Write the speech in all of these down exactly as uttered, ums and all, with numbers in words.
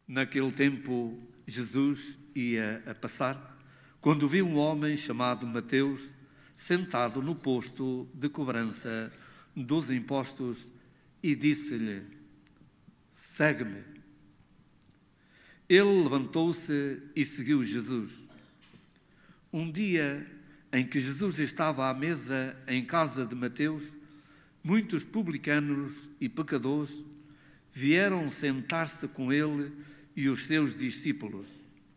Naquele tempo, Jesus ia a passar, quando viu um homem chamado Mateus sentado no posto de cobrança dos impostos e disse-lhe: segue-me. Ele levantou-se e seguiu Jesus. Um dia em que Jesus estava à mesa em casa de Mateus, muitos publicanos e pecadores vieram sentar-se com ele e os seus discípulos.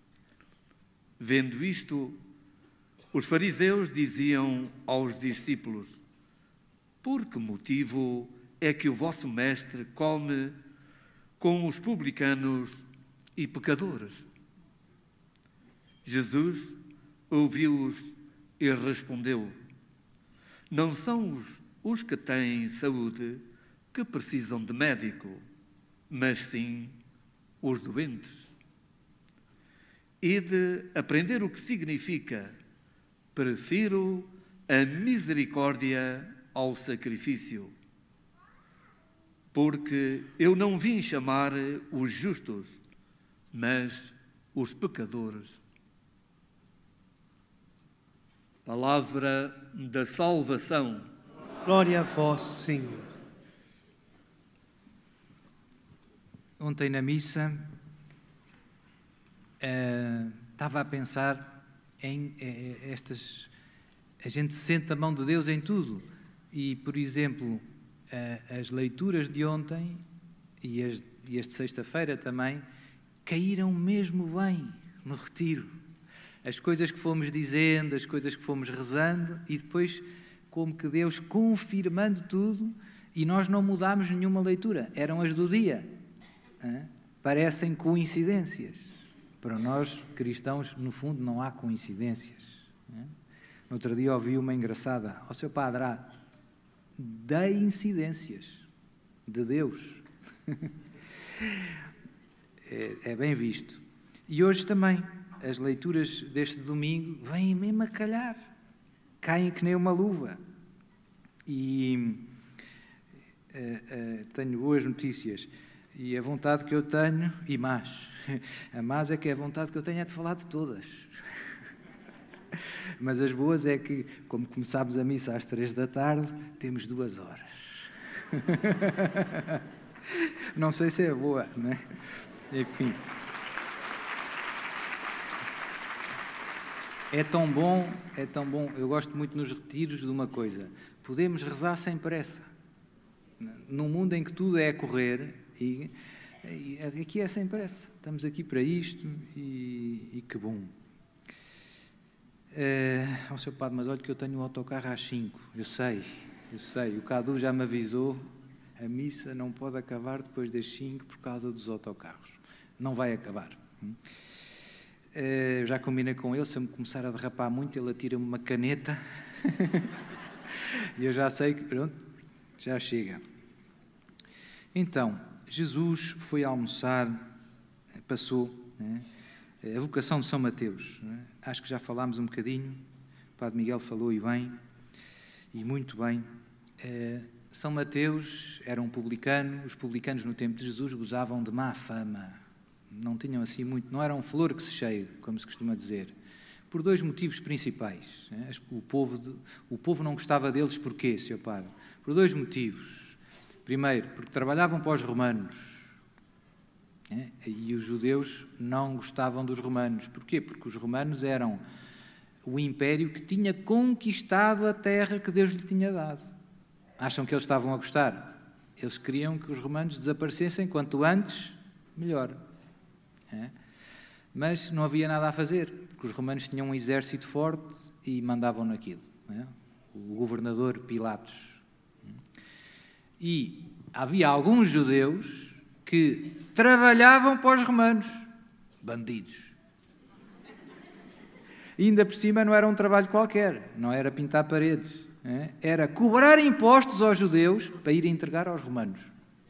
Vendo isto, os fariseus diziam aos discípulos: por que motivo é que o vosso mestre come com os publicanos e pecadores? Jesus ouviu-os e respondeu: não são os, os que têm saúde que precisam de médico, mas sim os doentes. E de aprender o que significa: prefiro a misericórdia ao sacrifício, porque eu não vim chamar os justos, mas os pecadores. Palavra da salvação. Glória a vós, Senhor. Ontem na missa uh, estava a pensar em uh, estas... A gente sente a mão de Deus em tudo. E, por exemplo, uh, as leituras de ontem e as, e as de sexta-feira também caíram mesmo bem no retiro. As coisas que fomos dizendo, as coisas que fomos rezando e depois como que Deus confirmando tudo e nós não mudámos nenhuma leitura. Eram as do dia. Hein? Parecem coincidências. Para nós, cristãos, no fundo, não há coincidências. Hein? No outro dia ouvi uma engraçada. Ó seu padre, há de incidências de Deus. é, é bem visto. E hoje também, as leituras deste domingo vêm mesmo a calhar. Caem que nem uma luva. E uh, uh, tenho boas notícias. E a vontade que eu tenho, e más, a más é que a vontade que eu tenho é de falar de todas. Mas as boas é que, como começámos a missa às três da tarde, temos duas horas. Não sei se é boa, não é? Enfim. É tão bom, é tão bom. Eu gosto muito nos retiros de uma coisa. Podemos rezar sem pressa. Num mundo em que tudo é a correr, e, e aqui é sem pressa. Estamos aqui para isto e, e que bom. Ó, uh, seu padre, mas olha que eu tenho um autocarro às cinco. Eu sei, eu sei. O Cadu já me avisou. A missa não pode acabar depois das cinco por causa dos autocarros. Não vai acabar. Uh, já combinei com ele, se eu me começar a derrapar muito, ele atira-me uma caneta. E eu já sei que, pronto, já chega. Então, Jesus foi almoçar, passou, né, a vocação de São Mateus. Né? Acho que já falámos um bocadinho, o Padre Miguel falou e bem, e muito bem. Uh, São Mateus era um publicano, os publicanos no tempo de Jesus gozavam de má fama. Não tinham assim muito, não eram flor que se cheire, como se costuma dizer, por dois motivos principais. Né? O povo, de, o povo não gostava deles porquê, senhor Padre? Por dois motivos. Primeiro, porque trabalhavam para os romanos. Né? E os judeus não gostavam dos romanos. Porquê? Porque os romanos eram o império que tinha conquistado a terra que Deus lhe tinha dado. Acham que eles estavam a gostar? Eles queriam que os romanos desaparecessem quanto antes, melhor. É? Mas não havia nada a fazer, porque os romanos tinham um exército forte e mandavam naquilo. É? O governador Pilatos. E havia alguns judeus que trabalhavam para os romanos. Bandidos. E ainda por cima não era um trabalho qualquer, não era pintar paredes. É? Era cobrar impostos aos judeus para ir entregar aos romanos.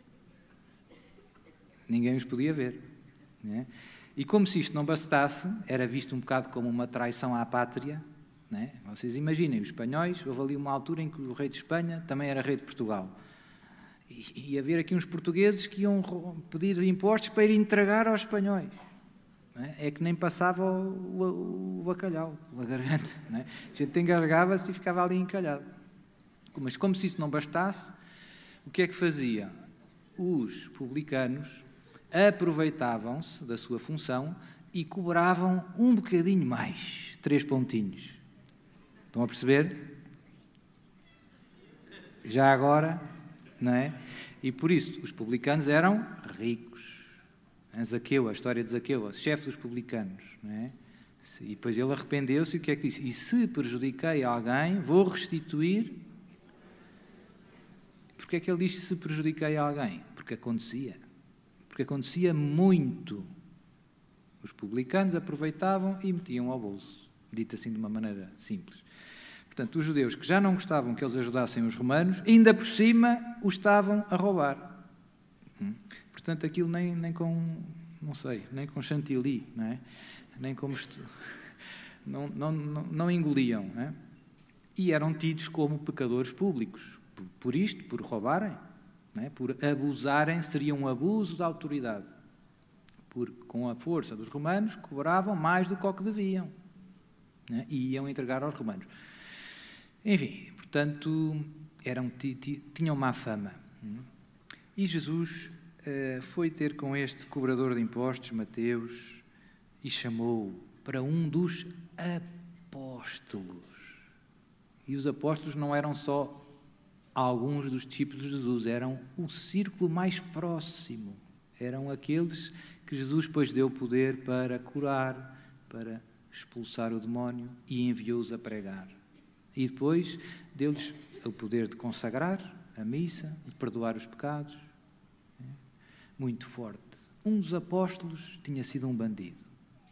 Ninguém os podia ver. É? E como se isto não bastasse, era visto um bocado como uma traição à pátria. É? Vocês imaginem, os espanhóis, houve ali uma altura em que o rei de Espanha também era rei de Portugal. E ia haver aqui uns portugueses que iam pedir impostos para ir entregar aos espanhóis. Não é? É que nem passava o, o, o bacalhau, a garganta. Não é? A gente engasgava-se e ficava ali encalhado. Mas como se isso não bastasse, o que é que fazia? Os publicanos aproveitavam-se da sua função e cobravam um bocadinho mais, três pontinhos. Estão a perceber? Já agora, não é? E por isso os publicanos eram ricos. Zaqueu, a história de Zaqueu, o chefe dos publicanos, não é? E depois ele arrependeu-se e o que é que disse? E se prejudiquei alguém, vou restituir. Porquê é que ele diz se prejudiquei alguém? Porque acontecia. Porque acontecia muito. Os publicanos aproveitavam e metiam ao bolso. Dito assim de uma maneira simples. Portanto, os judeus que já não gostavam que eles ajudassem os romanos, ainda por cima os estavam a roubar. Hum? Portanto, aquilo nem, nem com, não sei, nem com chantilly, não é? Nem como... Estu... Não, não, não, não engoliam. Não é? E eram tidos como pecadores públicos. Por, por isto, por roubarem, não é? Por abusarem, seria um abuso da autoridade. Por, com a força dos romanos, cobravam mais do que o que deviam. Não é? E iam entregar aos romanos. Enfim, portanto, eram, tinham má fama. E Jesus uh, foi ter com este cobrador de impostos, Mateus, e chamou-o para um dos apóstolos. E os apóstolos não eram só alguns dos discípulos de Jesus, eram o círculo mais próximo. Eram aqueles que Jesus depois deu poder para curar, para expulsar o demónio e enviou-os a pregar. E depois deu-lhes o poder de consagrar a missa, de perdoar os pecados. Muito forte. Um dos apóstolos tinha sido um bandido.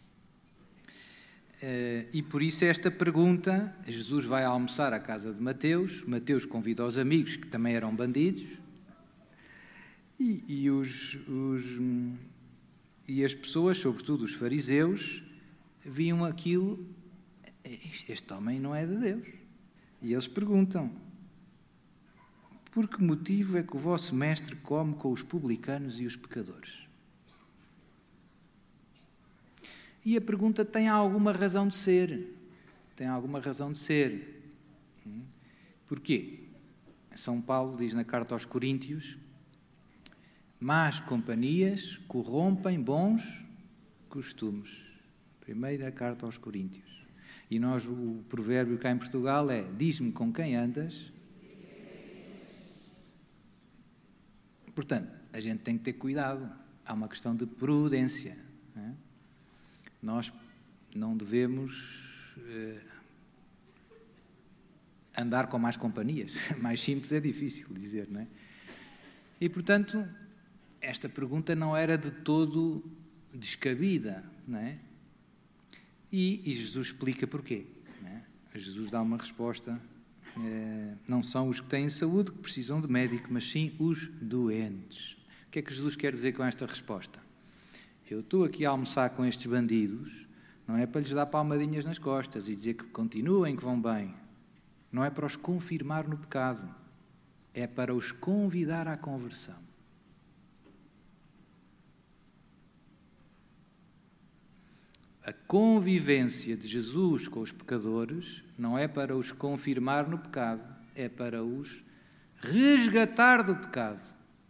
E por isso esta pergunta, Jesus vai almoçar à casa de Mateus, Mateus convida os amigos que também eram bandidos, e, e, os, os, e as pessoas, sobretudo os fariseus, viam aquilo, este homem não é de Deus. E eles perguntam, por que motivo é que o vosso mestre come com os publicanos e os pecadores? E a pergunta tem alguma razão de ser. Tem alguma razão de ser. Porquê? São Paulo diz na carta aos Coríntios, más companhias corrompem bons costumes. Primeira carta aos Coríntios. E nós, o provérbio cá em Portugal é, diz-me com quem andas. Portanto, a gente tem que ter cuidado. Há uma questão de prudência. Não é? Nós não devemos eh, andar com más companhias. Mais simples é difícil dizer, não é? E, portanto, esta pergunta não era de todo descabida, não é? E, e Jesus explica porquê. Não é? Jesus dá uma resposta. Eh, não são os que têm saúde que precisam de médico, mas sim os doentes. O que é que Jesus quer dizer com esta resposta? Eu estou aqui a almoçar com estes bandidos, não é para lhes dar palmadinhas nas costas e dizer que continuem, que vão bem. Não é para os confirmar no pecado. É para os convidar à conversão. A convivência de Jesus com os pecadores não é para os confirmar no pecado, é para os resgatar do pecado.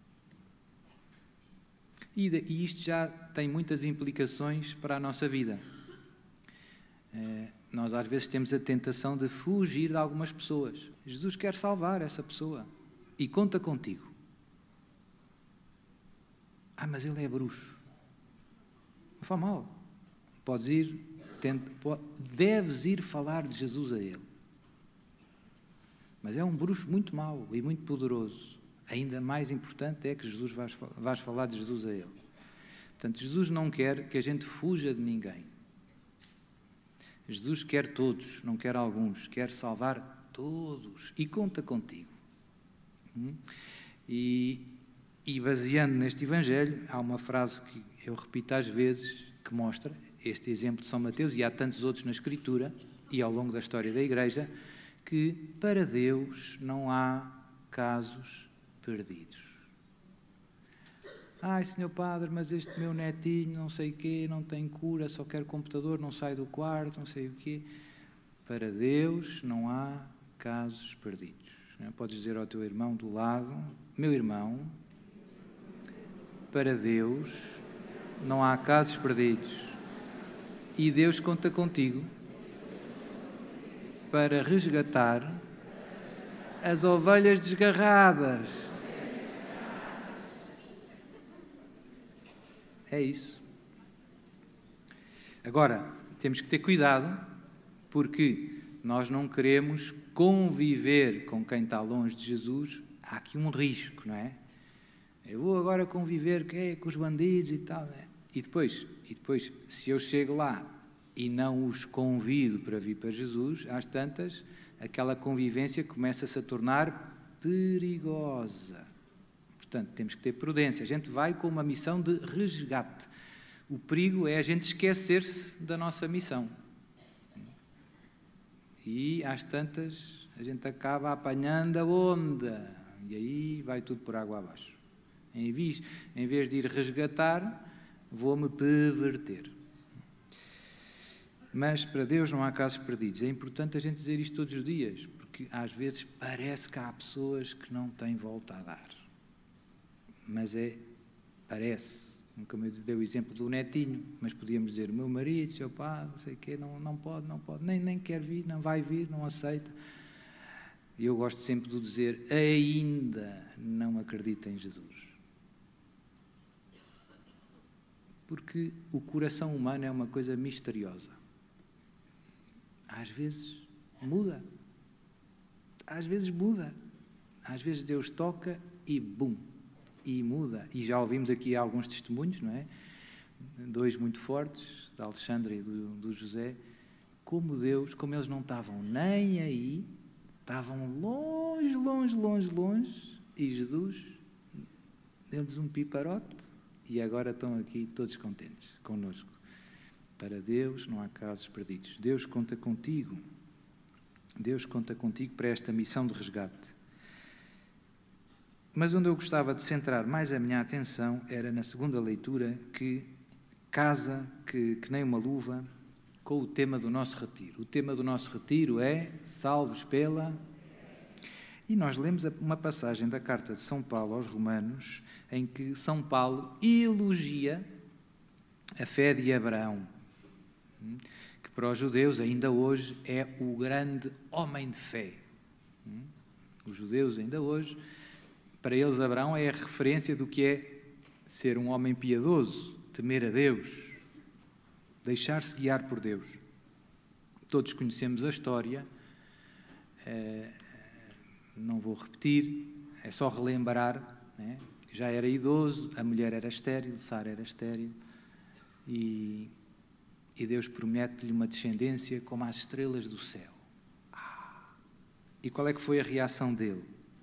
E isto já tem muitas implicações para a nossa vida. É, nós às vezes temos a tentação de fugir de algumas pessoas. Jesus quer salvar essa pessoa e conta contigo. Ah, mas ele é bruxo. Não faz mal. Podes ir, tenta, pode, deves ir falar de Jesus a ele. Mas é um bruxo muito mau e muito poderoso. Ainda mais importante é que Jesus vais, vais falar de Jesus a ele. Portanto, Jesus não quer que a gente fuja de ninguém. Jesus quer todos, não quer alguns. Quer salvar todos. E conta contigo. Hum? E, e baseando neste Evangelho, há uma frase que eu repito às vezes, que mostra este exemplo de São Mateus, e há tantos outros na Escritura e ao longo da história da Igreja, que para Deus não há casos perdidos. Ai, senhor padre, mas este meu netinho, não sei o quê, não tem cura, só quer computador, não sai do quarto, não sei o quê. Para Deus não há casos perdidos. Não? Podes dizer ao teu irmão do lado, meu irmão, para Deus não há casos perdidos. E Deus conta contigo para resgatar as ovelhas desgarradas. É isso. Agora, temos que ter cuidado, porque nós não queremos conviver com quem está longe de Jesus. Há aqui um risco, não é? Eu vou agora conviver com os bandidos e tal, não é? E depois, e depois, se eu chego lá e não os convido para vir para Jesus, às tantas, aquela convivência começa-se a tornar perigosa. Portanto, temos que ter prudência. A gente vai com uma missão de resgate. O perigo é a gente esquecer-se da nossa missão. E, às tantas, a gente acaba apanhando a onda. E aí vai tudo por água abaixo. Em vez, em vez de ir resgatar, vou-me perverter. Mas para Deus não há casos perdidos. É importante a gente dizer isto todos os dias, porque às vezes parece que há pessoas que não têm volta a dar. Mas é, parece, como eu dei o exemplo do netinho, mas podíamos dizer, o meu marido, seu pai, não sei o quê, não, não pode, não pode, nem, nem quer vir, não vai vir, não aceita. E eu gosto sempre de dizer, ainda não acredita em Jesus. Porque o coração humano é uma coisa misteriosa. Às vezes muda. Às vezes muda. Às vezes Deus toca e bum, e muda. E já ouvimos aqui alguns testemunhos, não é? Dois muito fortes, da Alexandra e do, do José, como Deus, como eles não estavam nem aí, estavam longe, longe, longe, longe, e Jesus deu-lhes um piparote. E agora estão aqui todos contentes connosco. Para Deus não há casos perdidos. Deus conta contigo. Deus conta contigo para esta missão de resgate. Mas onde eu gostava de centrar mais a minha atenção era na segunda leitura, que casa que, que nem uma luva com o tema do nosso retiro. O tema do nosso retiro é salvos pela... E nós lemos uma passagem da carta de São Paulo aos Romanos, em que São Paulo elogia a fé de Abraão, que para os judeus ainda hoje é o grande homem de fé. Os judeus ainda hoje, para eles Abraão é a referência do que é ser um homem piedoso, temer a Deus, deixar-se guiar por Deus. Todos conhecemos a história, não vou repetir, é só relembrar, né? Já era idoso, a mulher era estéril, Sara era estéril, e, e Deus promete-lhe uma descendência como as estrelas do céu. Ah, e qual é que foi a reação dele?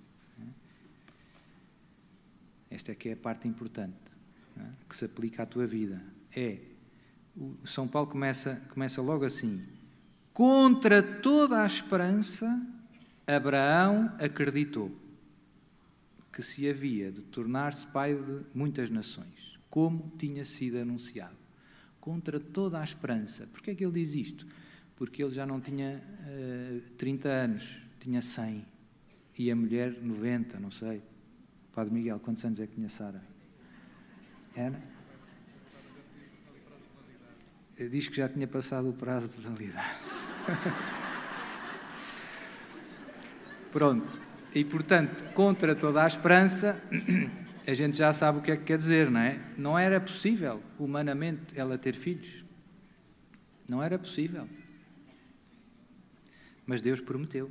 Esta é que é a parte importante, né? Que se aplica à tua vida. É, o São Paulo começa, começa logo assim, contra toda a esperança, Abraão acreditou que se havia de tornar-se pai de muitas nações, como tinha sido anunciado. Contra toda a esperança. Porquê é que ele diz isto? Porque ele já não tinha uh, trinta anos, tinha cem. E a mulher noventa, não sei. Padre Miguel, quantos anos é que tinha Sara? Era? Diz que já tinha passado o prazo de validade. Pronto, e portanto, contra toda a esperança, a gente já sabe o que é que quer dizer, não é? Não era possível, humanamente, ela ter filhos. Não era possível. Mas Deus prometeu.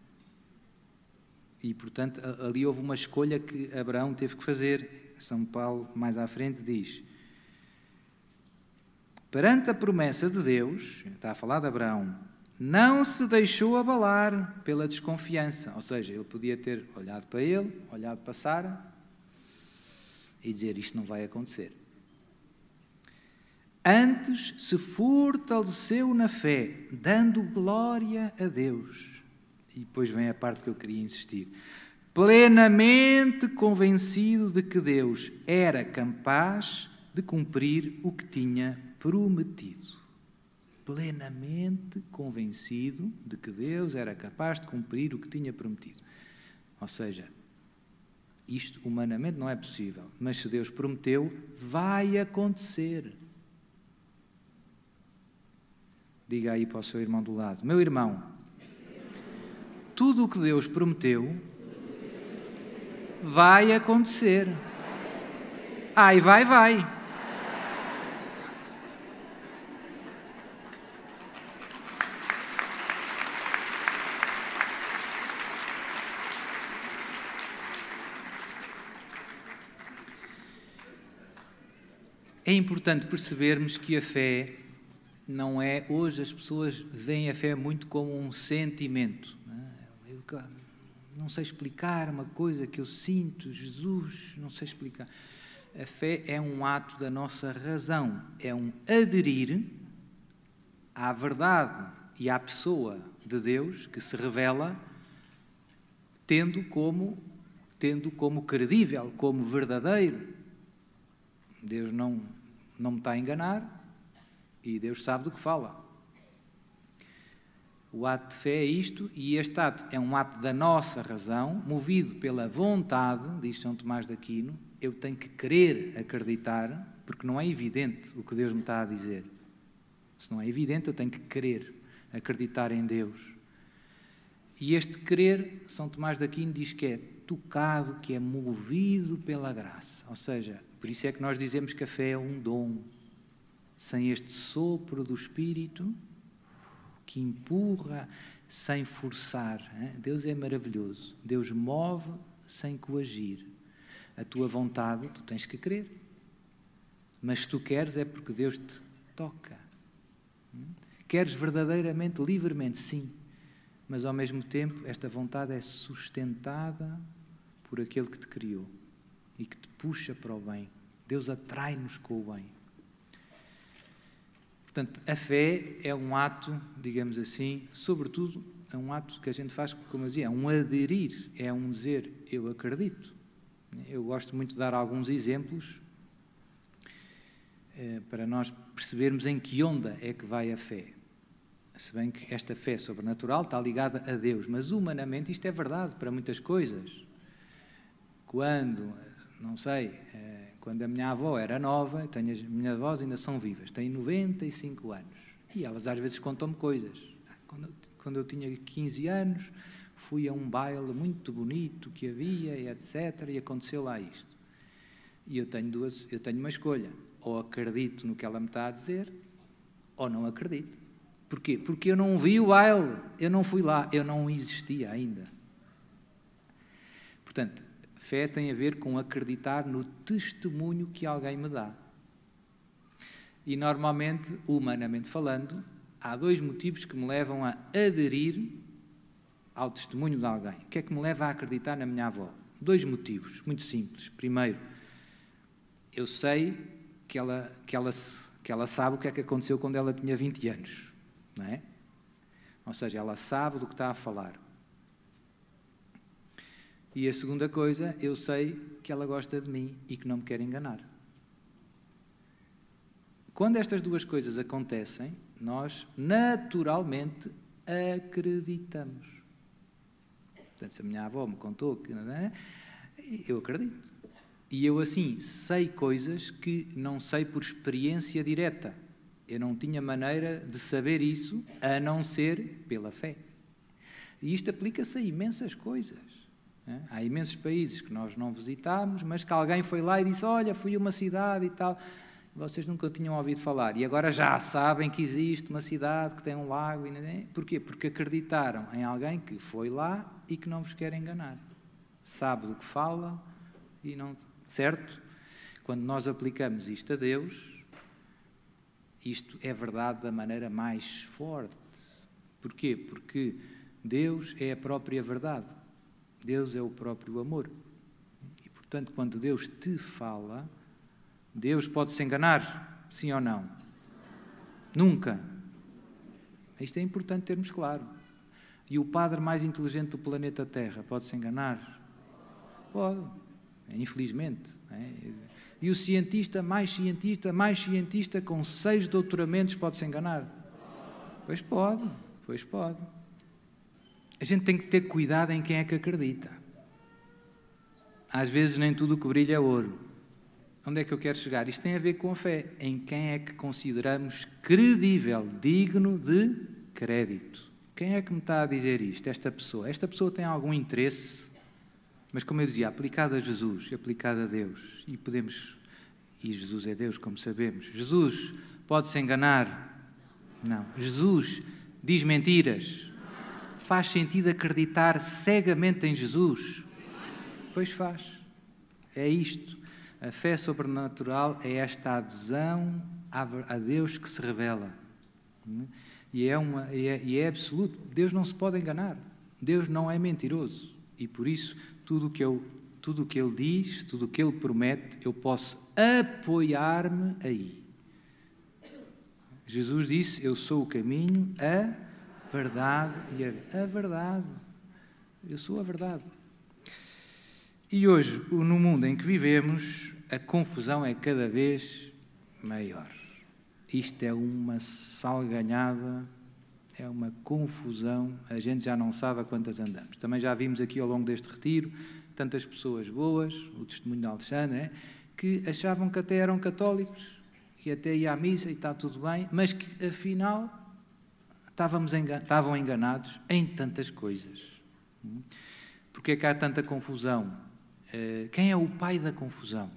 E, portanto, ali houve uma escolha que Abraão teve que fazer. São Paulo, mais à frente, diz: perante a promessa de Deus, está a falar de Abraão, não se deixou abalar pela desconfiança. Ou seja, ele podia ter olhado para ele, olhado para Sara e dizer, isto não vai acontecer. Antes se fortaleceu na fé, dando glória a Deus. E depois vem a parte que eu queria insistir. plenamente convencido de que Deus era capaz de cumprir o que tinha prometido. Plenamente convencido de que Deus era capaz de cumprir o que tinha prometido. Ou seja, isto humanamente não é possível, mas se Deus prometeu, vai acontecer. Diga aí para o seu irmão do lado: meu irmão, tudo o que Deus prometeu vai acontecer. Ai, vai, vai. É importante percebermos que a fé não é... Hoje as pessoas veem a fé muito como um sentimento. Não é? Eu não sei explicar uma coisa que eu sinto, Jesus, não sei explicar. A fé é um ato da nossa razão, é um aderir à verdade e à pessoa de Deus que se revela tendo como, tendo como credível, como verdadeiro. Deus não, não me está a enganar e Deus sabe do que fala. O ato de fé é isto, e este ato é um ato da nossa razão, movido pela vontade, diz São Tomás de Aquino. Eu tenho que querer acreditar, porque não é evidente o que Deus me está a dizer. Se não é evidente, eu tenho que querer acreditar em Deus. E este querer, São Tomás de Aquino diz que é tocado, que é movido pela graça. Ou seja, por isso é que nós dizemos que a fé é um dom. Sem este sopro do Espírito, que empurra sem forçar. Hein? Deus é maravilhoso. Deus move sem coagir. A tua vontade, tu tens que querer. Mas se tu queres, é porque Deus te toca. Queres verdadeiramente, livremente, sim. Mas ao mesmo tempo, esta vontade é sustentada por aquele que te criou e que te puxa para o bem. Deus atrai-nos com o bem. Portanto, a fé é um ato, digamos assim, sobretudo, é um ato que a gente faz, como eu dizia, é um aderir, é um dizer, eu acredito. Eu gosto muito de dar alguns exemplos eh, para nós percebermos em que onda é que vai a fé. Se bem que esta fé sobrenatural está ligada a Deus, mas humanamente isto é verdade para muitas coisas. Quando, não sei... Eh, Quando a minha avó era nova, tenho, as minhas avós ainda são vivas, têm noventa e cinco anos. E elas às vezes contam-me coisas. Quando eu, quando eu tinha quinze anos, fui a um baile muito bonito que havia, e etcétera, e aconteceu lá isto. E eu tenho, duas, eu tenho uma escolha. Ou acredito no que ela me está a dizer, ou não acredito. Porquê? Porque eu não vi o baile, eu não fui lá, eu não existia ainda. Portanto, fé tem a ver com acreditar no testemunho que alguém me dá. E normalmente, humanamente falando, há dois motivos que me levam a aderir ao testemunho de alguém. O que é que me leva a acreditar na minha avó? Dois motivos, muito simples. Primeiro, eu sei que ela, que ela, que ela sabe o que é que aconteceu quando ela tinha vinte anos, não é? Ou seja, ela sabe do que está a falar. E a segunda coisa, eu sei que ela gosta de mim e que não me quer enganar. Quando estas duas coisas acontecem, nós naturalmente acreditamos. Portanto, se a minha avó me contou que... Não é? Eu acredito. E eu, assim, sei coisas que não sei por experiência direta. Eu não tinha maneira de saber isso, a não ser pela fé. E isto aplica-se a imensas coisas. Há imensos países que nós não visitámos, mas que alguém foi lá e disse, olha, fui a uma cidade e tal. Vocês nunca tinham ouvido falar. E agora já sabem que existe uma cidade que tem um lago. E... Porquê? Porque acreditaram em alguém que foi lá e que não vos quer enganar. Sabe do que fala e não... Certo? Quando nós aplicamos isto a Deus, isto é verdade da maneira mais forte. Porquê? Porque Deus é a própria verdade. Deus é o próprio amor. E, portanto, quando Deus te fala, Deus pode se enganar, sim ou não? Nunca. Isto é importante termos claro. E o padre mais inteligente do planeta Terra pode se enganar? Pode, infelizmente. Não é? E o cientista, mais cientista, mais cientista, com seis doutoramentos, pode-se enganar? Pois pode, pois pode. A gente tem que ter cuidado em quem é que acredita. Às vezes nem tudo o que brilha é ouro. Onde é que eu quero chegar? Isto tem a ver com a fé. Em quem é que consideramos credível, digno de crédito. Quem é que me está a dizer isto? Esta pessoa. Esta pessoa tem algum interesse, mas como eu dizia, aplicado a Jesus, aplicado a Deus. E podemos... E Jesus é Deus, como sabemos. Jesus pode-se enganar? Não. Jesus diz mentiras? Faz sentido acreditar cegamente em Jesus? Pois faz. É isto. A fé sobrenatural é esta adesão a Deus que se revela. E é, uma, e é, e é absoluto. Deus não se pode enganar. Deus não é mentiroso. E por isso, tudo o que eu, tudo o que Ele diz, tudo o que Ele promete, eu posso apoiar-me aí. Jesus disse, eu sou o caminho, a verdade e a, a verdade. Eu sou a verdade. E hoje, no mundo em que vivemos, a confusão é cada vez maior. Isto é uma salganhada, é uma confusão, a gente já não sabe a quantas andamos. Também já vimos aqui ao longo deste retiro tantas pessoas boas, o testemunho de Alexandre, é, que achavam que até eram católicos, que até ia à missa e está tudo bem, mas que afinal estávamos engan- estavam enganados em tantas coisas. Porque é que há tanta confusão? Uh, quem é o pai da confusão?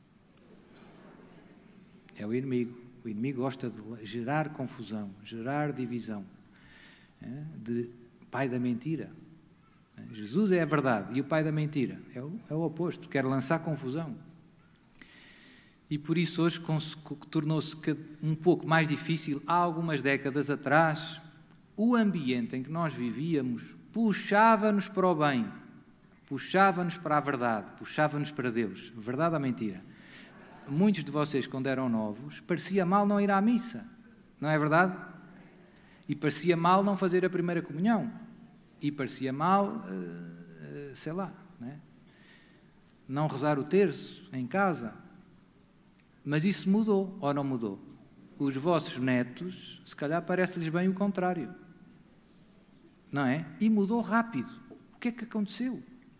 É o inimigo. O inimigo gosta de gerar confusão, gerar divisão. É? De pai da mentira. Jesus é a verdade e o pai da mentira é o, é o oposto, quer lançar confusão. E por isso hoje tornou-se um pouco mais difícil. Há algumas décadas atrás, o ambiente em que nós vivíamos puxava-nos para o bem, puxava-nos para a verdade, puxava-nos para Deus. Verdade ou mentira? Muitos de vocês, quando eram novos, parecia mal não ir à missa, não é verdade? E parecia mal não fazer a primeira comunhão. E parecia mal, sei lá, não é? Não rezar o terço em casa. Mas isso mudou, ou não mudou? Os vossos netos, se calhar parece-lhes bem o contrário. Não é? E mudou rápido. O que é que aconteceu?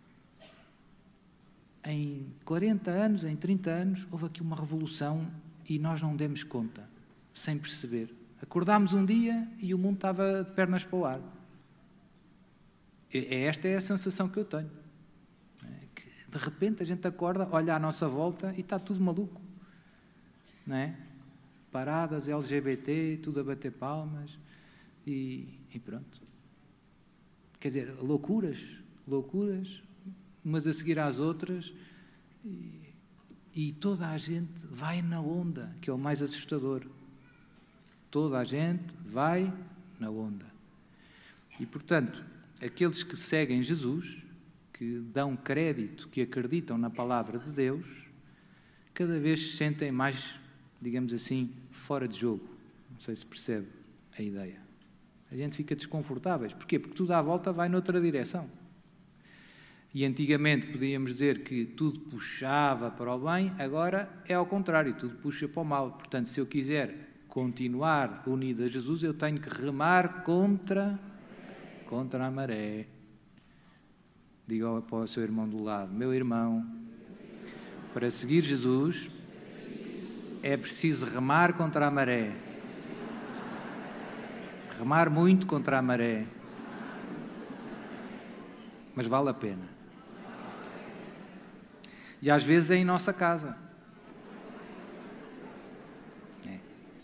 Em quarenta anos, em trinta anos, houve aqui uma revolução e nós não demos conta, sem perceber. Acordámos um dia e o mundo estava de pernas para o ar. Esta é a sensação que eu tenho. Que de repente a gente acorda, olha à nossa volta e está tudo maluco. Não é? Paradas, L G B T, tudo a bater palmas e, e pronto. Quer dizer, loucuras, loucuras, umas a seguir às outras e, e toda a gente vai na onda, que é o mais assustador. Toda a gente vai na onda. E, portanto, aqueles que seguem Jesus, que dão crédito, que acreditam na palavra de Deus, cada vez se sentem mais, digamos assim, fora de jogo. Não sei se percebe a ideia. A gente fica desconfortáveis. Porquê? Porque tudo à volta vai noutra direção. E antigamente podíamos dizer que tudo puxava para o bem, agora é ao contrário, tudo puxa para o mal. Portanto, se eu quiser continuar unido a Jesus, eu tenho que remar contra, contra a maré. Diga para o seu irmão do lado, meu irmão, para seguir Jesus é preciso remar contra a maré. Remar muito contra a maré. Mas vale a pena. E às vezes é em nossa casa. É.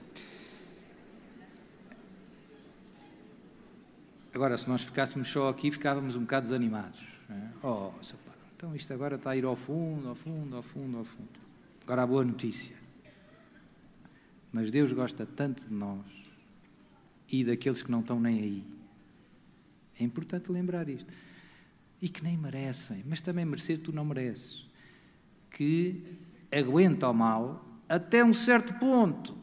Agora, se nós ficássemos só aqui, ficávamos um bocado desanimados. É? Oh, seu pai, então isto agora está a ir ao fundo, ao fundo, ao fundo, ao fundo. Agora a boa notícia. Mas Deus gosta tanto de nós e daqueles que não estão nem aí. É importante lembrar isto. E que nem merecem, mas também merecer tu não mereces. Que aguenta o mal até um certo ponto.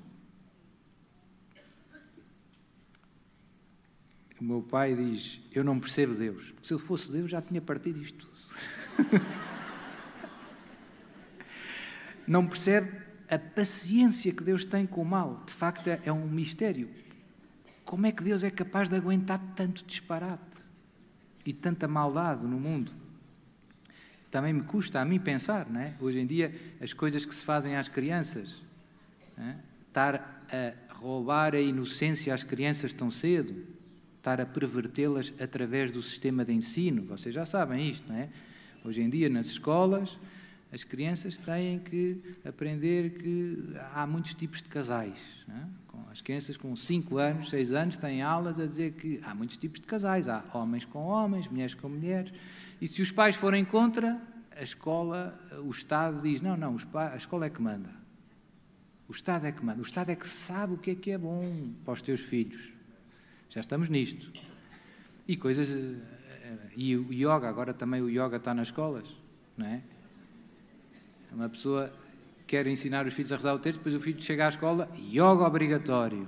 O meu pai diz, eu não percebo Deus. Se eu fosse Deus já tinha partido isto tudo. não percebe a paciência que Deus tem com o mal. De facto, é um mistério. Como é que Deus é capaz de aguentar tanto disparate e tanta maldade no mundo? Também me custa a mim pensar, não é? Hoje em dia, as coisas que se fazem às crianças, não é? Estar a roubar a inocência às crianças tão cedo, estar a pervertê-las através do sistema de ensino. Vocês já sabem isto, não é? Hoje em dia, nas escolas, as crianças têm que aprender que há muitos tipos de casais. Não é? As crianças com cinco anos, seis anos, têm aulas a dizer que há muitos tipos de casais. Há homens com homens, mulheres com mulheres. E se os pais forem contra, a escola, o Estado diz, não, não, a escola é que manda. O Estado é que manda. O Estado é que sabe o que é que é bom para os teus filhos. Já estamos nisto. E coisas... E o yoga, agora também o yoga está nas escolas, não é? Uma pessoa quer ensinar os filhos a rezar o texto, depois o filho chega à escola, yoga obrigatório.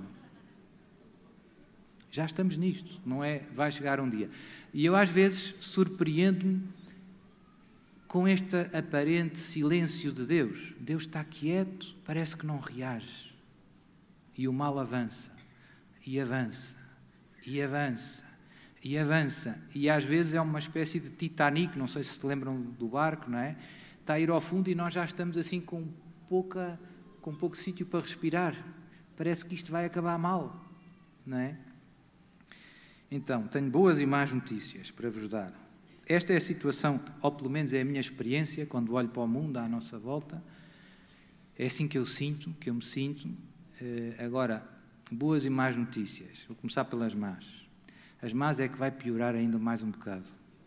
Já estamos nisto, não é? Vai chegar um dia. E eu às vezes surpreendo-me com este aparente silêncio de Deus. Deus está quieto, parece que não reage. E o mal avança, e avança, e avança, e avança. E às vezes é uma espécie de Titanic, não sei se se lembram do barco, não é? Está a ir ao fundo e nós já estamos assim com, pouca, com pouco sítio para respirar. Parece que isto vai acabar mal, não é? Então, tenho boas e más notícias para vos dar. Esta é a situação, ou pelo menos é a minha experiência, quando olho para o mundo à nossa volta. É assim que eu sinto, que eu me sinto. Agora, boas e más notícias. Vou começar pelas más. As más é que vai piorar ainda mais um bocado.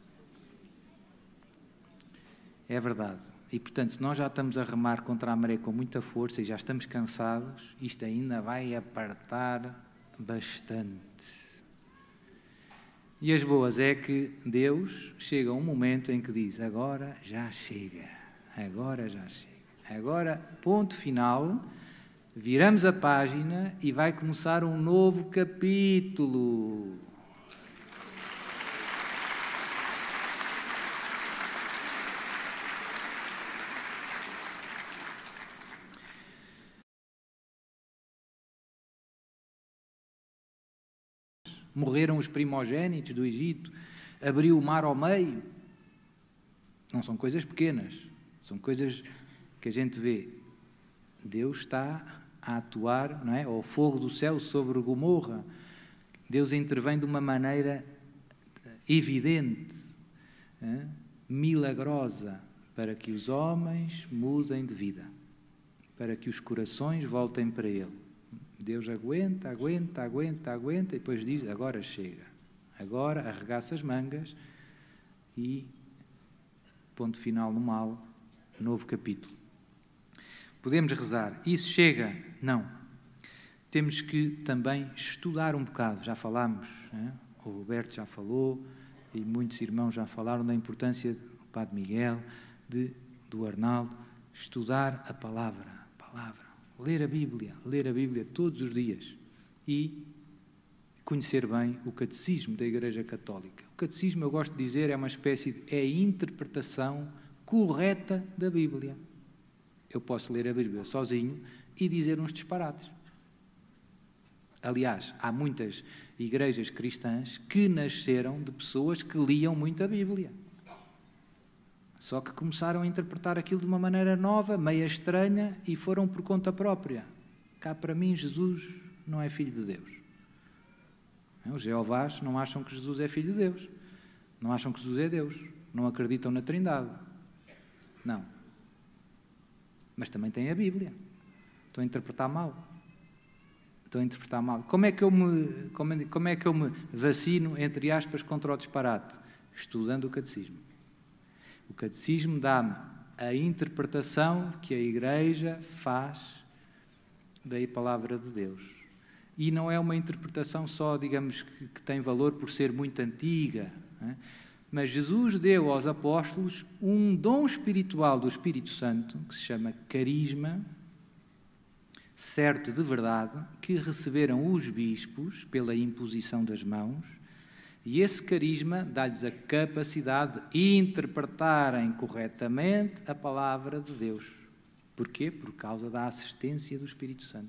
É verdade. E, portanto, se nós já estamos a remar contra a maré com muita força e já estamos cansados, isto ainda vai apertar bastante. E as boas é que Deus chega a um momento em que diz, agora já chega, agora já chega. Agora, ponto final, viramos a página e vai começar um novo capítulo. Morreram os primogénitos do Egito, abriu o mar ao meio. Não são coisas pequenas, são coisas que a gente vê. Deus está a atuar, não é? O fogo do céu sobre Gomorra. Deus intervém de uma maneira evidente, é? Milagrosa, para que os homens mudem de vida, para que os corações voltem para Ele. Deus aguenta, aguenta, aguenta, aguenta e depois diz, agora chega. Agora arregaça as mangas e ponto final no mal, novo capítulo. Podemos rezar. Isso chega? Não. Temos que também estudar um bocado. Já falámos, né? O Roberto já falou e muitos irmãos já falaram da importância do Padre Miguel, de, do Arnaldo, estudar a palavra, a palavra. Ler a Bíblia, ler a Bíblia todos os dias e conhecer bem o catecismo da Igreja Católica. O catecismo, eu gosto de dizer, é uma espécie de é a interpretação correta da Bíblia. Eu posso ler a Bíblia sozinho e dizer uns disparates. Aliás, há muitas igrejas cristãs que nasceram de pessoas que liam muito a Bíblia. Só que começaram a interpretar aquilo de uma maneira nova, meia estranha, e foram por conta própria. Cá para mim, Jesus não é filho de Deus. Os Jeovás não acham que Jesus é filho de Deus. Não acham que Jesus é Deus. Não acreditam na Trindade. Não. Mas também têm a Bíblia. Estão a interpretar mal. Estão a interpretar mal. Como é que eu me, como, como é que eu me vacino, entre aspas, contra o disparate? Estudando o catecismo. O catecismo dá-me a interpretação que a Igreja faz da palavra de Deus. E não é uma interpretação só, digamos, que, que tem valor por ser muito antiga, né? Mas Jesus deu aos apóstolos um dom espiritual do Espírito Santo, que se chama carisma, certo de verdade, que receberam os bispos pela imposição das mãos. E esse carisma dá-lhes a capacidade de interpretarem corretamente a palavra de Deus. Porquê? Por causa da assistência do Espírito Santo.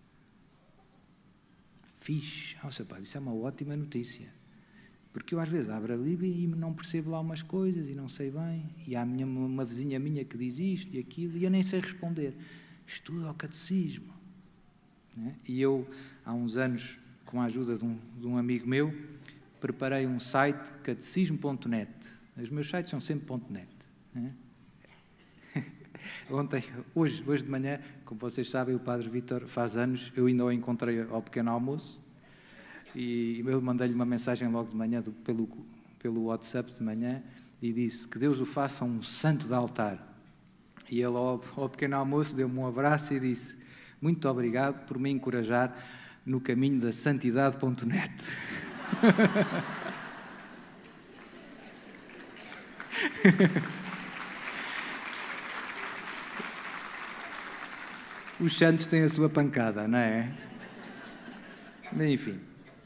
Fixe. Nossa, pá, isso é uma ótima notícia. Porque eu às vezes abro a Bíblia e não percebo lá umas coisas e não sei bem. E há minha, uma vizinha minha que diz isto e aquilo e eu nem sei responder. Estuda o catecismo. Né? E eu, há uns anos, com a ajuda de um, de um amigo meu, preparei um site, catecismo ponto net. Os meus sites são sempre .net. Né? Ontem, hoje, hoje de manhã, como vocês sabem, o Padre Vítor faz anos, eu ainda o encontrei ao pequeno almoço e eu mandei-lhe uma mensagem logo de manhã, do, pelo, pelo WhatsApp de manhã, e disse que Deus o faça um santo de altar. E ele, ao, ao pequeno almoço, deu-me um abraço e disse: muito obrigado por me encorajar no caminho da santidade ponto net. Os santos têm a sua pancada, não é? Bem, enfim.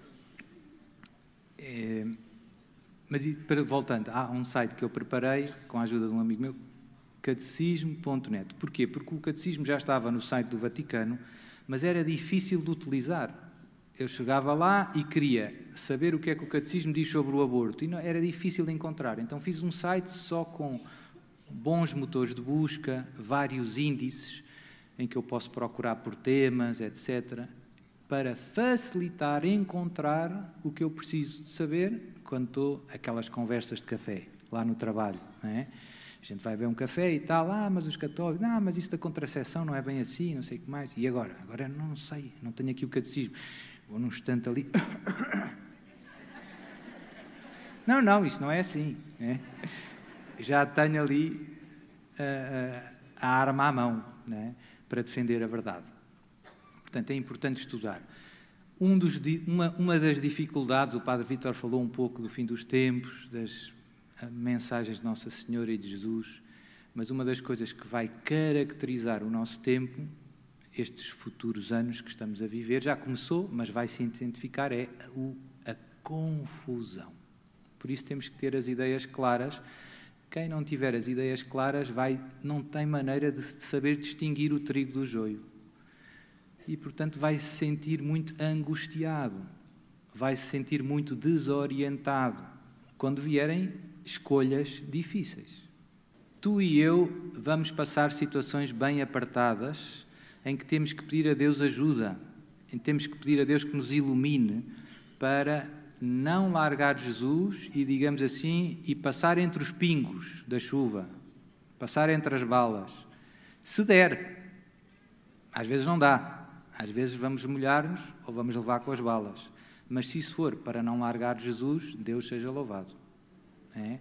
É, mas, para, voltando, há um site que eu preparei, com a ajuda de um amigo meu, catecismo ponto net. Porquê? Porque o catecismo já estava no site do Vaticano, mas era difícil de utilizar. Eu chegava lá e queria saber o que é que o catecismo diz sobre o aborto, e não, era difícil de encontrar. Então fiz um site só com bons motores de busca, vários índices, em que eu posso procurar por temas, etcétera, para facilitar encontrar o que eu preciso de saber quando estou aquelas conversas de café, lá no trabalho, não é? A gente vai beber um café e tal, ah, mas os católicos, não, mas isso da contracepção não é bem assim, não sei o que mais. E agora? Agora não sei, não tenho aqui o catecismo. Vou num instante ali. Não, não, isso não é assim. É? Já tenho ali a, a, a arma à mão, não é? Para defender a verdade. Portanto, é importante estudar. Um dos, uma, uma das dificuldades, o Padre Vítor falou um pouco do fim dos tempos, das mensagens de Nossa Senhora e de Jesus, mas uma das coisas que vai caracterizar o nosso tempo, estes futuros anos que estamos a viver, já começou, mas vai se intensificar, é o, a confusão. Por isso temos que ter as ideias claras. Quem não tiver as ideias claras vai, não tem maneira de saber distinguir o trigo do joio. E, portanto, vai se sentir muito angustiado, vai se sentir muito desorientado quando vierem escolhas difíceis. Tu e eu vamos passar situações bem apertadas em que temos que pedir a Deus ajuda, em que temos que pedir a Deus que nos ilumine para não largar Jesus e, digamos assim, e passar entre os pingos da chuva, passar entre as balas. Se der, às vezes não dá, às vezes vamos molhar-nos ou vamos levar com as balas, mas se isso for para não largar Jesus, Deus seja louvado. É?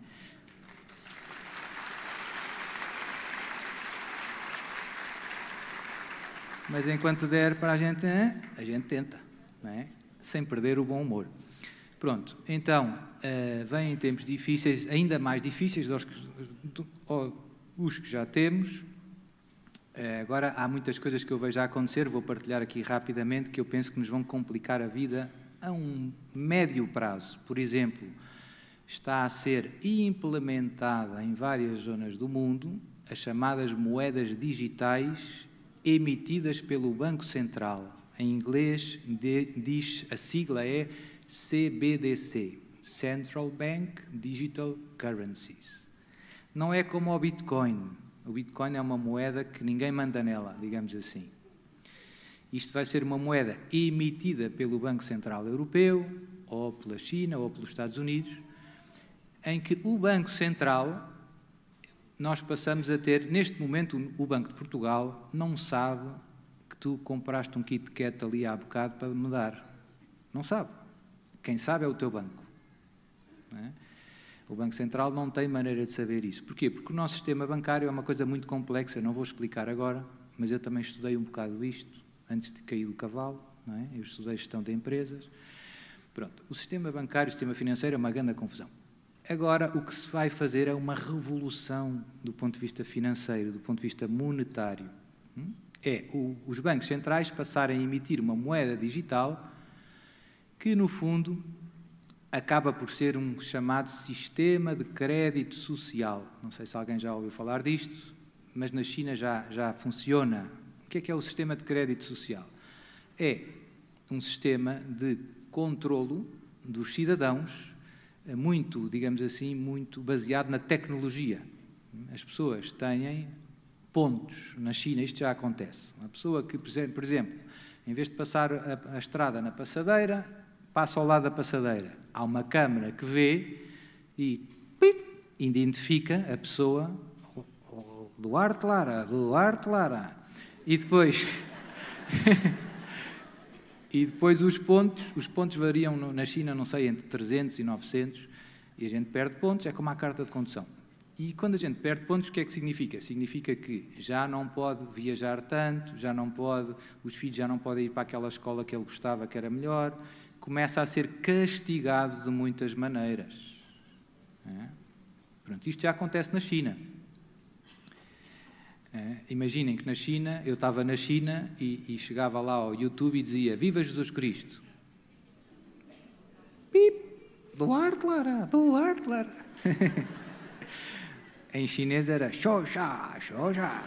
Mas enquanto der para a gente, a gente tenta, não é? Sem perder o bom humor. Pronto, então, uh, vêm tempos difíceis, ainda mais difíceis dos que, do, os que já temos. Uh, agora, há muitas coisas que eu vejo a acontecer, vou partilhar aqui rapidamente, que eu penso que nos vão complicar a vida a um médio prazo. Por exemplo, está a ser implementada em várias zonas do mundo as chamadas moedas digitais emitidas pelo Banco Central. Em inglês, de, diz, a sigla é C B D C, Central Bank Digital Currencies. Não é como o Bitcoin. O Bitcoin é uma moeda que ninguém manda nela, digamos assim. Isto vai ser uma moeda emitida pelo Banco Central Europeu, ou pela China, ou pelos Estados Unidos, em que o Banco Central, nós passamos a ter, neste momento, o Banco de Portugal não sabe que tu compraste um Kit Kat ali há bocado para me dar. Não sabe. Quem sabe é o teu banco. Não é? O Banco Central não tem maneira de saber isso. Porquê? Porque o nosso sistema bancário é uma coisa muito complexa, não vou explicar agora, mas eu também estudei um bocado isto, antes de cair do cavalo, não é? Eu estudei gestão de empresas. Pronto, o sistema bancário, o sistema financeiro é uma grande confusão. Agora, o que se vai fazer é uma revolução do ponto de vista financeiro, do ponto de vista monetário. É o, os bancos centrais passarem a emitir uma moeda digital que, no fundo, acaba por ser um chamado sistema de crédito social. Não sei se alguém já ouviu falar disto, mas na China já, já funciona. O que é que é o sistema de crédito social? É um sistema de controlo dos cidadãos, muito, digamos assim, muito baseado na tecnologia. As pessoas têm pontos. Na China isto já acontece. Uma pessoa que, por exemplo, em vez de passar a, a estrada na passadeira, passa ao lado da passadeira. Há uma câmara que vê e pip, identifica a pessoa, Duarte Lara, Duarte Lara. E depois... e depois os pontos, os pontos variam no, na China, não sei, entre trezentos e novecentos, e a gente perde pontos, é como a carta de condução. E quando a gente perde pontos, o que é que significa? Significa que já não pode viajar tanto, já não pode, os filhos já não podem ir para aquela escola que ele gostava, que era melhor, começa a ser castigado de muitas maneiras. É? Pronto, isto já acontece na China. É, imaginem que na China, eu estava na China e, e chegava lá ao YouTube e dizia Viva Jesus Cristo. Pip, Duarte Lara, Duarte Lara. Em chinês era Xoxa, Xoxa.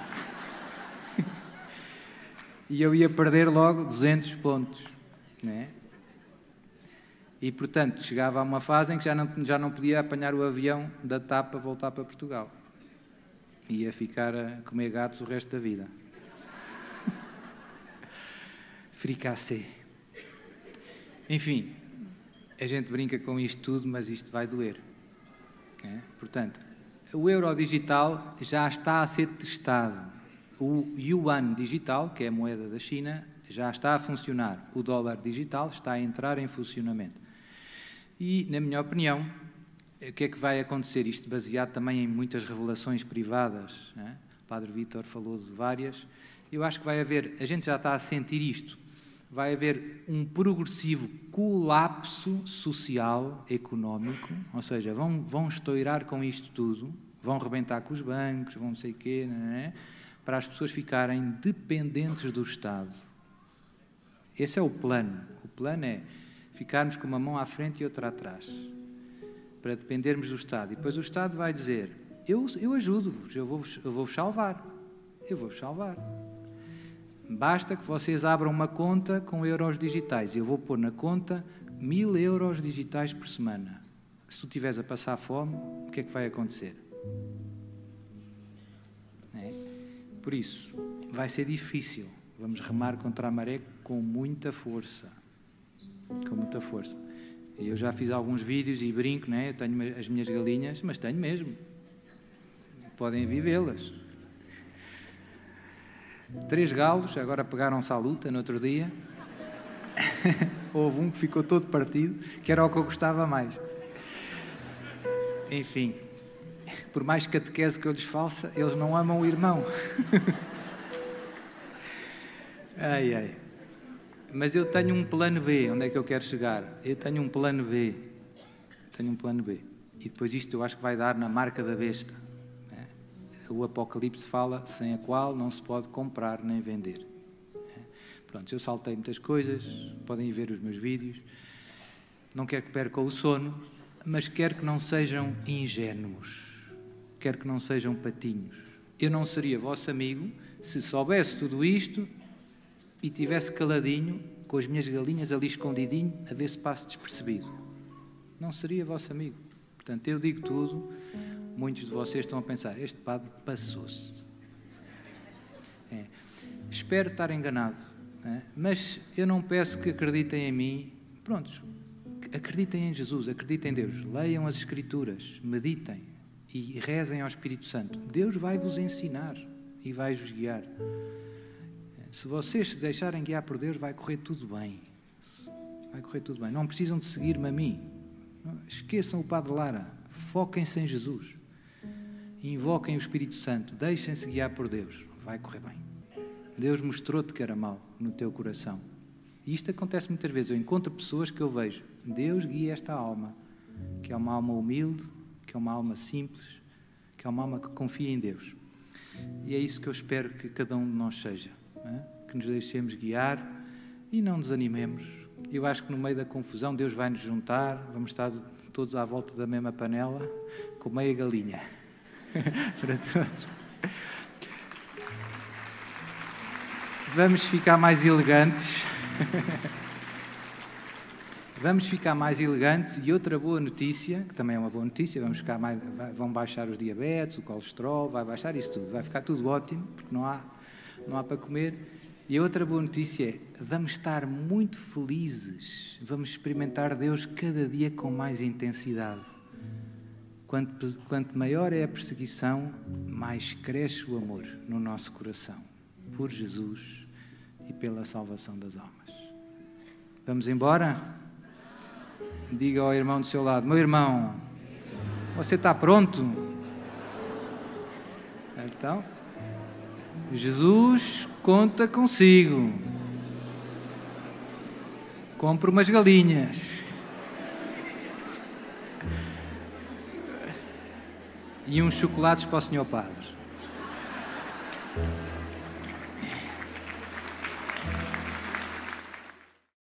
E eu ia perder logo duzentos pontos. Né? E, portanto, chegava a uma fase em que já não, já não podia apanhar o avião da T A P para voltar para Portugal. Ia ficar a comer gatos o resto da vida. Fricassé. Enfim, a gente brinca com isto tudo, mas isto vai doer. É? Portanto, o euro digital já está a ser testado. O yuan digital, que é a moeda da China, já está a funcionar. O dólar digital está a entrar em funcionamento. E, na minha opinião, o que é que vai acontecer? Isto baseado também em muitas revelações privadas, né? O Padre Vítor falou de várias. Eu acho que vai haver, a gente já está a sentir isto, vai haver um progressivo colapso social, económico, ou seja, vão, vão estourar com isto tudo, vão rebentar com os bancos, vão não sei o quê, né? Para as pessoas ficarem dependentes do Estado. Esse é o plano. O plano é ficarmos com uma mão à frente e outra atrás, para dependermos do Estado. E depois o Estado vai dizer, eu, eu ajudo-vos, eu vou-vos eu vou-vos salvar, eu vou-vos salvar. Basta que vocês abram uma conta com euros digitais. Eu vou pôr na conta mil euros digitais por semana. Se tu estiveres a passar fome, o que é que vai acontecer? É? Por isso, vai ser difícil. Vamos remar contra a maré com muita força. Com muita força. Eu já fiz alguns vídeos e brinco, né? Eu tenho as minhas galinhas, mas tenho mesmo. Podem vivê-las. Três galos, agora pegaram-se à luta no outro dia. Houve um que ficou todo partido, que era o que eu gostava mais. Enfim, por mais catequese que eu lhes faça, eles não amam o irmão. Ai, ai. Mas eu tenho um plano B. Onde é que eu quero chegar? Eu tenho um plano B. Tenho um plano B. E depois isto eu acho que vai dar na marca da besta. É? O Apocalipse fala, sem a qual não se pode comprar nem vender. É? Pronto, eu saltei muitas coisas, podem ir ver os meus vídeos. Não quero que percam o sono, mas quero que não sejam ingênuos. Quero que não sejam patinhos. Eu não seria vosso amigo se soubesse tudo isto e tivesse caladinho, com as minhas galinhas ali escondidinho, a ver se passo despercebido. Não seria vosso amigo. Portanto, eu digo tudo, muitos de vocês estão a pensar, este padre passou-se. É. Espero estar enganado, é? Mas eu não peço que acreditem em mim. Prontos, acreditem em Jesus, acreditem em Deus. Leiam as Escrituras, meditem e rezem ao Espírito Santo. Deus vai-vos ensinar e vai-vos guiar. Se vocês se deixarem guiar por Deus, vai correr tudo bem. Vai correr tudo bem. Não precisam de seguir-me a mim. Esqueçam o Padre Lara. Foquem-se em Jesus. Invoquem o Espírito Santo. Deixem-se guiar por Deus. Vai correr bem. Deus mostrou-te que era mau no teu coração. E isto acontece muitas vezes. Eu encontro pessoas que eu vejo. Deus guia esta alma. Que é uma alma humilde, que é uma alma simples, que é uma alma que confia em Deus. E é isso que eu espero que cada um de nós seja. Que nos deixemos guiar e não desanimemos. Eu acho que no meio da confusão Deus vai nos juntar, vamos estar todos à volta da mesma panela, com meia galinha. Para todos. Vamos ficar mais elegantes. Vamos ficar mais elegantes. E outra boa notícia, que também é uma boa notícia, vamos ficar mais, vão baixar os diabetes, o colesterol, vai baixar isso tudo. Vai ficar tudo ótimo, porque não há, não há para comer. E a outra boa notícia é, vamos estar muito felizes. Vamos experimentar Deus cada dia com mais intensidade. Quanto, quanto maior é a perseguição, mais cresce o amor no nosso coração, por Jesus e pela salvação das almas. Vamos embora? Diga ao irmão do seu lado: meu irmão, você está pronto? Então, Jesus conta consigo. Compre umas galinhas. E uns chocolates para o senhor Padre.